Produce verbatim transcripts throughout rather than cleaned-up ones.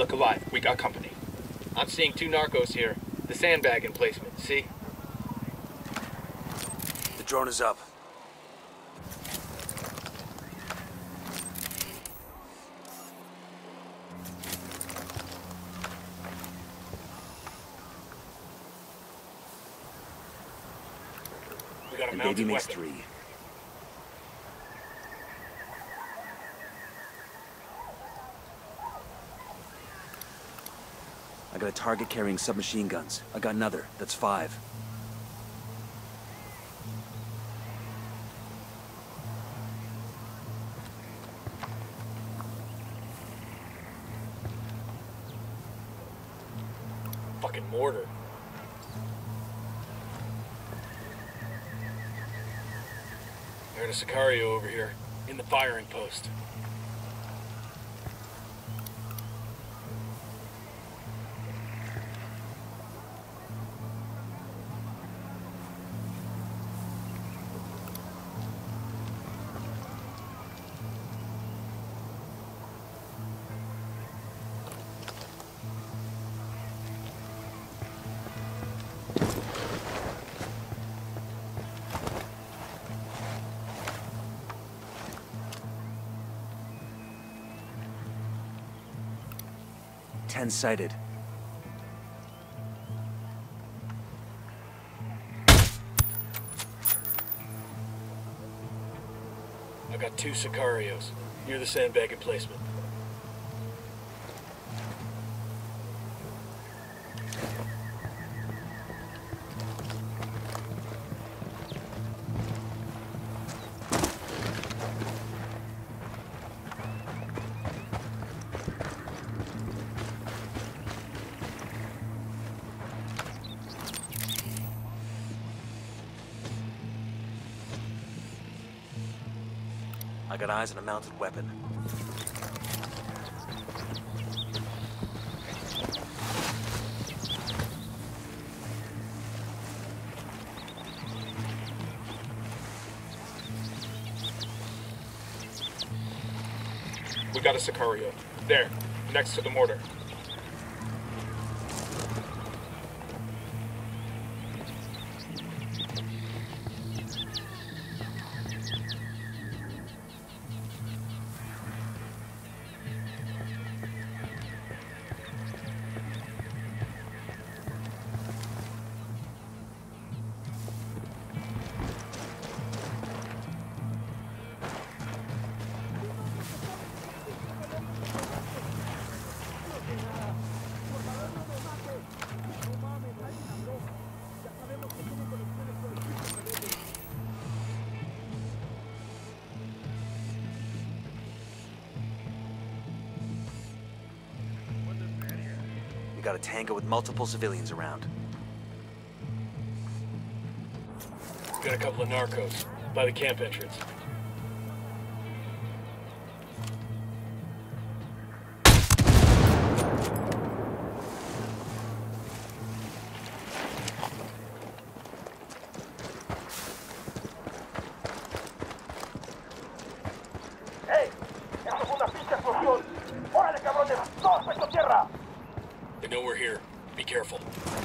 Look alive, we got company. I'm seeing two narcos here. The sandbag emplacement, see? The drone is up. We got a And mounted baby makes weapon. three. I got a target carrying submachine guns. I got another. That's five. Fucking mortar. I heard a Sicario over here, in the firing post. Ten sighted. I got two Sicarios, near the sandbag emplacement. I got eyes on a mounted weapon. We got a Sicario. There, next to the mortar. We got a tango with multiple civilians around. Got a couple of narcos, by the camp entrance. They know we're here. Be careful.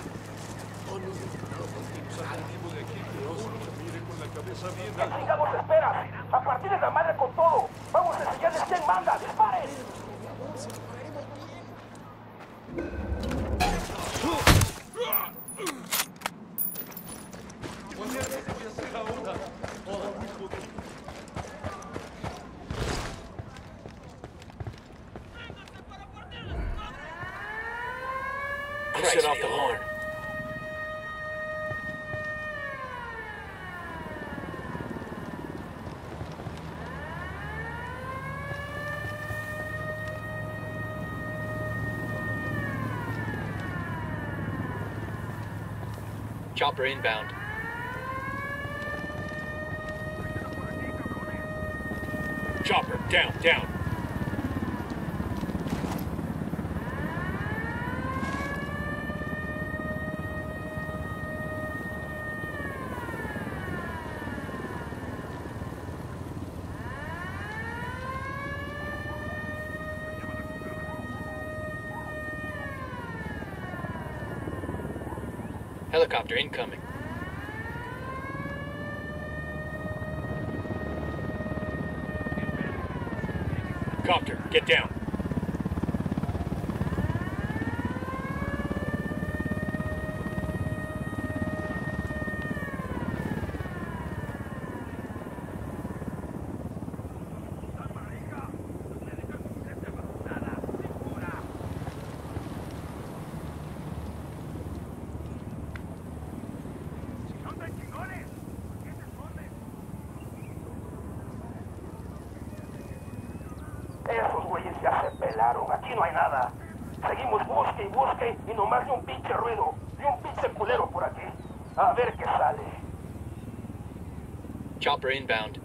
Sigamos espera. A partir de la madre con todo. Vamos a enseñarles quién manda. ¡Disparen! Set off the horn. Chopper inbound. Chopper, down, down. Helicopter incoming. Copter, get down. Esos güeyes ya se pelaron, aquí no hay nada. Seguimos busque y busque y nomás ni un pinche ruido, ni un pinche culero por aquí. A ver qué sale. Chopper inbound.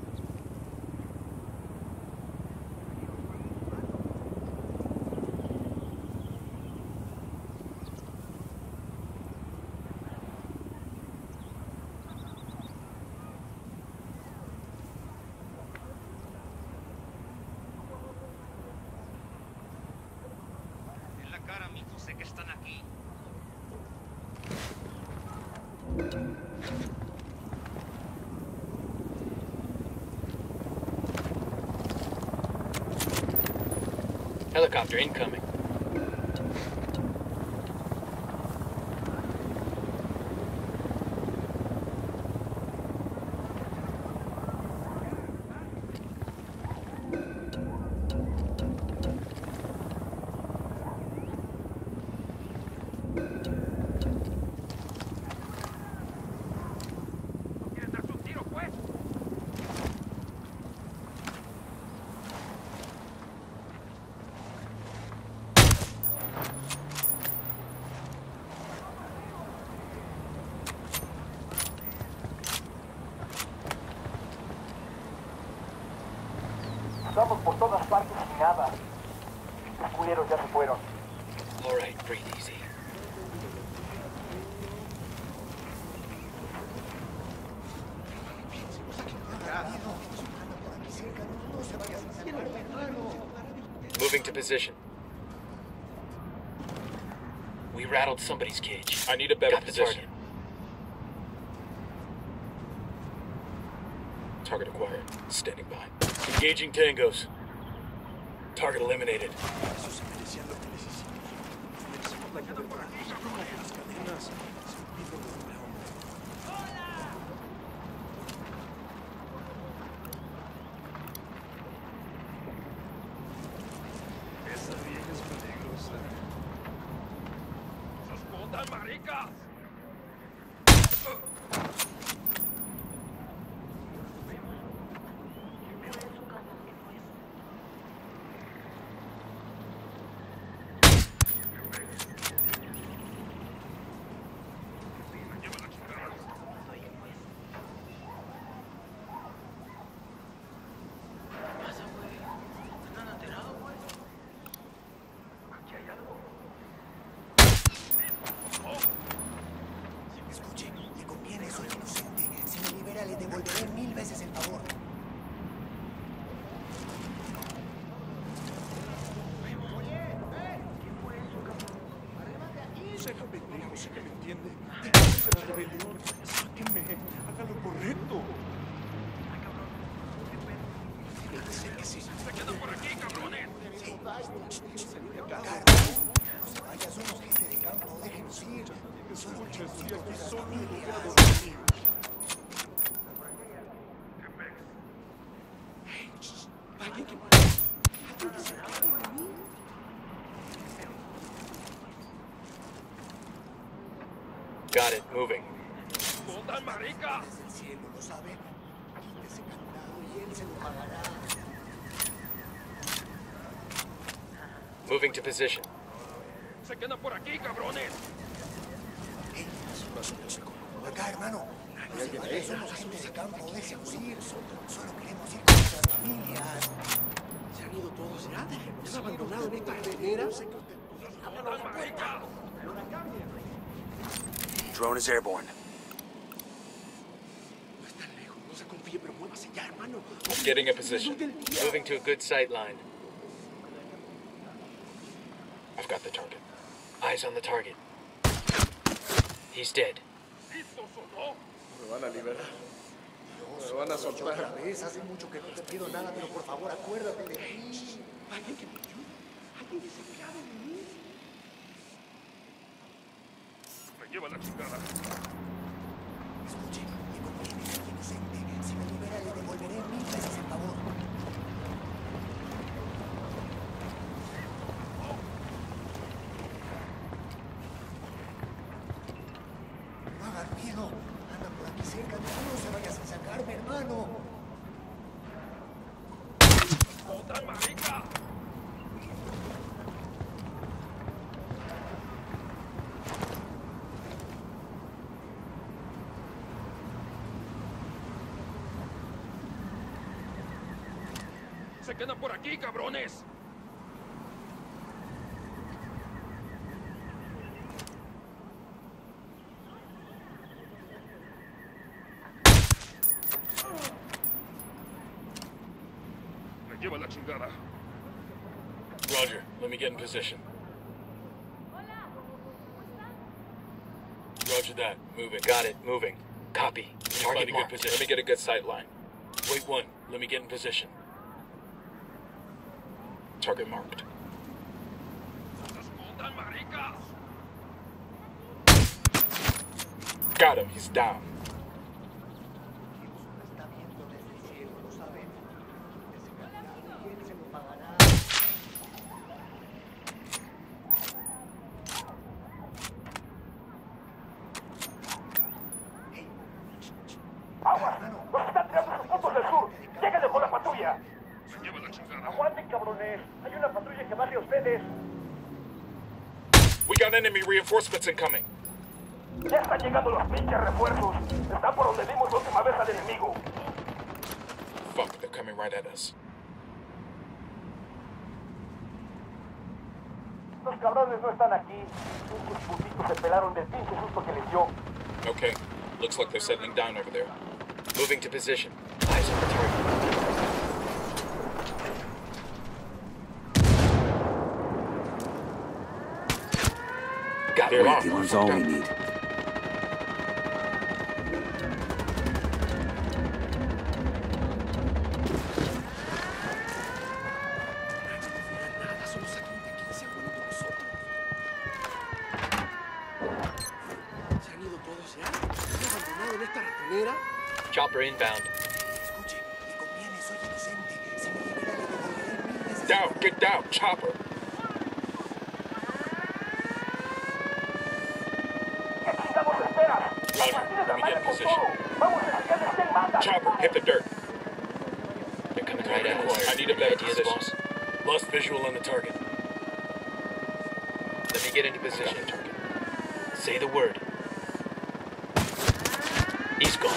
En la cara, mijo, sé que están aquí. Helicopter incoming. ¿Quieres darse un tiro, pues? Estamos por todas partes y nada. Los culeros ya se fueron. All right, breathe easy. Moving to position. We rattled somebody's cage. I need a better Got position. Target. Target acquired. Standing by. Engaging tangos. Target eliminated. Esa vieja es peligrosa. ¡Esas putas maricas! Escuche, le conviene, soy inocente. Si me libera, le devolveré mil veces el favor. No sea pendejo, sé que me entiende. Déjame la rebelión. Sáquenme. Haga lo correcto. Acérquese. ¡Se quedan por aquí, cabrones! Sí. Acá. No se vaya, somos gente de campo, déjenos ir. Solo Escucha, queremos estoy ir con aquí nuestras solo y no voy a familias. dormir. Hey, shh, vaya que... Got it. Moving. ¡Putas maricas! Desde el cielo, ¿lo saben? Ese candado y él se lo pagará. Moving to position. ¡Se quedan por aquí, cabrones! Hey, acá, hermano. No se vaya, somos gente de campo, déjenos ir. Solo queremos ir con nuestras familias. Se han ido todos ya. Déjenos. ¿Nos han abandonado en esta carretera? ¡Putas maricas! Drone is airborne. No está lejos. No se confíe, pero muévase ya, hermano. Getting a position. Moving to a good sight line. I've got the target. Eyes on the target. He's dead. Me van a liberar. Dios, Me van a otra soltar. vez, hace mucho que no te pido nada, pero por favor acuérdate de mí. Alguien que me ayude. Alguien que se clave en mí. Me lleva la chingada. Escuche, me conviene ser inocente. Si me libera, le devolveré mil veces el favor. No hagan miedo. Andan por aquí cerca. No se vayas a sacarme, hermano. ¡Otra marica! ¡Se quedan por aquí, cabrones! Me lleva la chingada. Roger, let me get in position. Roger that. Moving. Got it. Moving. Copy. Let me find Target a good marked. position. Let me get a good sight line. Wait one. Let me get in position. Target marked. Got him. He's down. Dios me está viendo desde el cielo, ¿lo saben? Ese castigo, ¿quién se lo pagará? Hey, ¡Aguas! ¡Nos están tirando sus puntos del sur! ¡Lléguenle con la patrulla! Me lleva la chingada. ¡Aguanten, cabrones! Hay una patrulla que va hacia ustedes. We got enemy reinforcements incoming. Ya están llegando los pinches refuerzos. Están por donde vimos la última vez al enemigo. Fuck, they're coming right at us. Los cabrones no están aquí. Esos putitos se pelaron del pinche susto que les dio. Okay. Looks like they're settling down over there. Moving to position. Eyes on the target. Got it. Great, Dylan's all we need. Nada, solo saquen de aquí y se vuelven con nosotros. ¿Se han ido todos ya? ¿Me han abandonado en esta ratonera? Chopper inbound. escuche, me conviene, soy inocente. Si me libera, le devolveré mil veces el Down. favor. Get down. Chopper. ¿Qué chingados esperas? Roger, Martínez let me get in Amaya con position. todo. Vamos a enseñarles quién manda. Chopper. Hit the dirt. They're coming right at us. I need a better Ideas, position. boss. Lost visual on the target. Let me get into position. Target. Say the word. He's gone.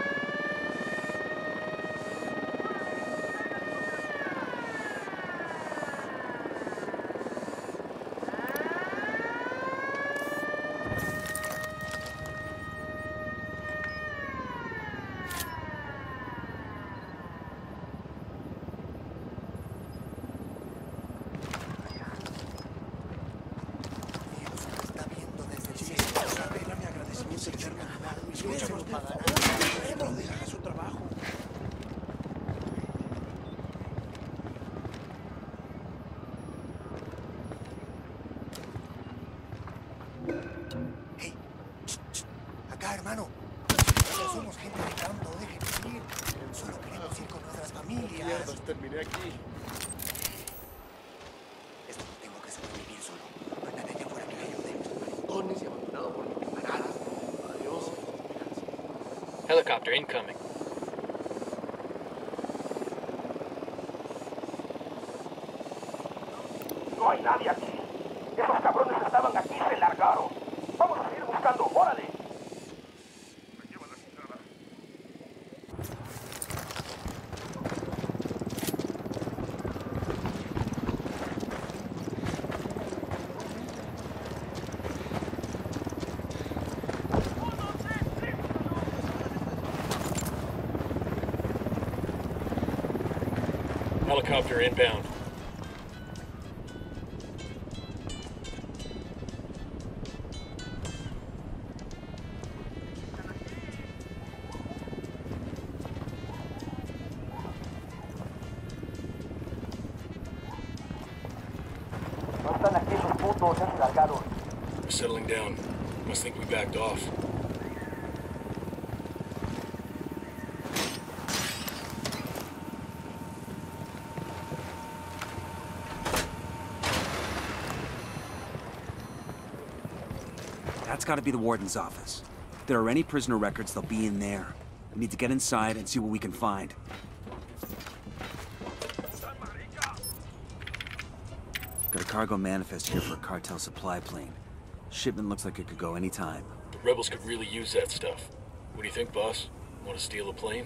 Dios me está viendo desde el cielo, ¿lo saben? Mi agradecimiento eterno. ¿Quién se lo pagará? Haga su trabajo. Hey, ch, ch, acá, hermano. No somos gente de campo, déjenos ir. Solo queremos ir con nuestras familias. Mierdas, terminé aquí. Esto no tengo que sobrevivir solo. No hay nadie allá afuera que me ayude. Maricones y abandonado por mis camaradas. Adiós. Helicopter incoming. No hay nadie aquí. Esos cabrones estaban aquí y se largaron. Vamos a seguir buscando. ¡Órale! Me lleva la chingada. Helicopter inbound. Todos ya se largaron. We're settling down. Must think we backed off. That's gotta be the warden's office. If there are any prisoner records, they'll be in there. We need to get inside and see what we can find. Got a cargo manifest here for a cartel supply plane. Shipment looks like it could go anytime. The rebels could really use that stuff. What do you think, boss? Want to steal a plane?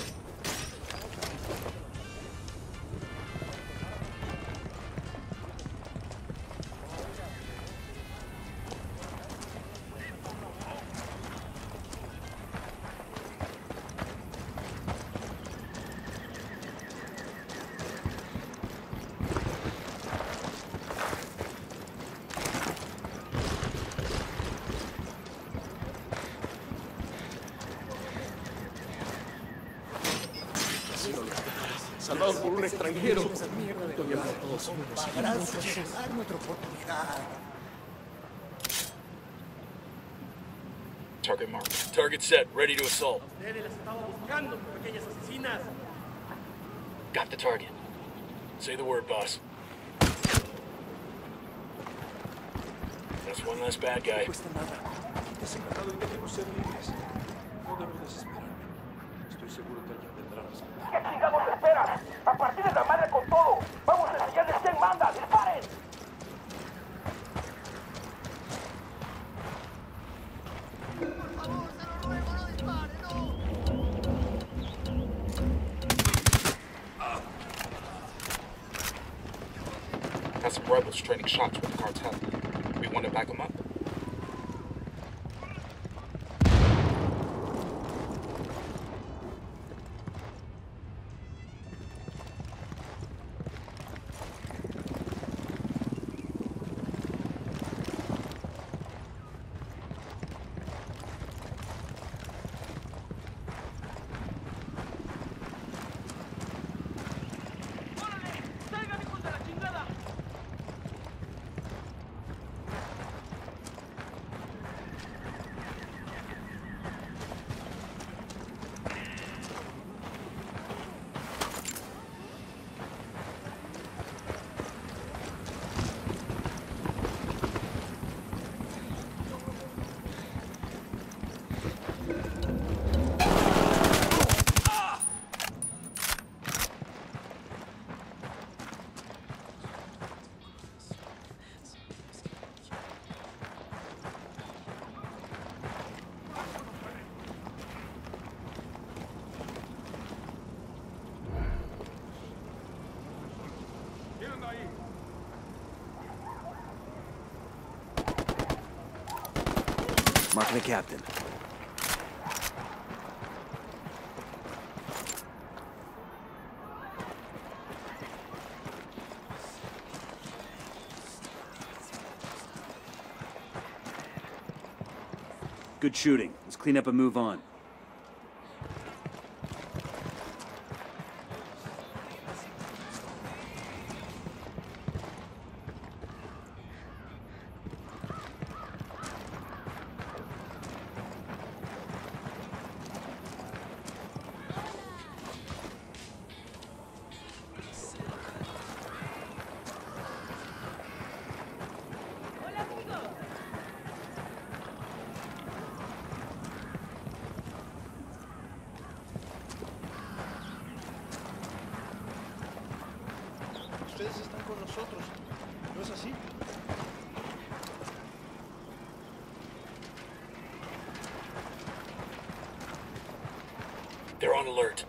Salvados por un extranjero. Gracias, dar nuestra oportunidad. Target marked. Target set. Ready to assault. Got the target. Say the word, boss. That's one less bad guy. Desencarnado y déjenos ser libres. No debo desesperarme. Estoy seguro que alguien vendrá a rescatar. ¿Qué chingados esperas? A partir de la madre con todo. Vamos a enseñarles quién manda. ¡Disparen! Got some rebels trading shots with the cartel. We want to back them up. Marking the captain. Good shooting. Let's clean up and move on. Ustedes están con nosotros, ¿no es así? They're on alert.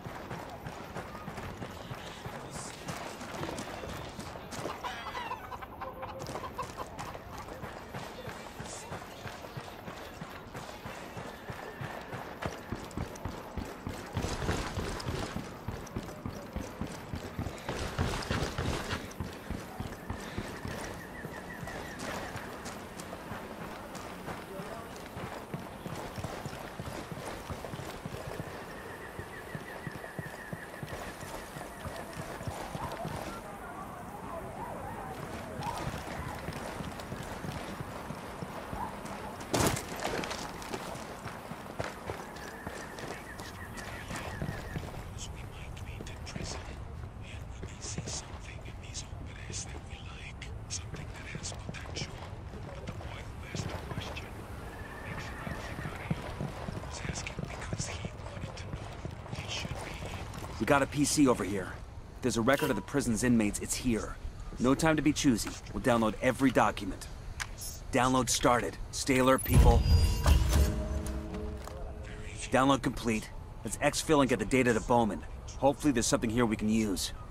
We got a P C over here. If there's a record of the prison's inmates, it's here. No time to be choosy. We'll download every document. Download started. Stay alert, people. Download complete. Let's exfil and get the data to Bowman. Hopefully there's something here we can use.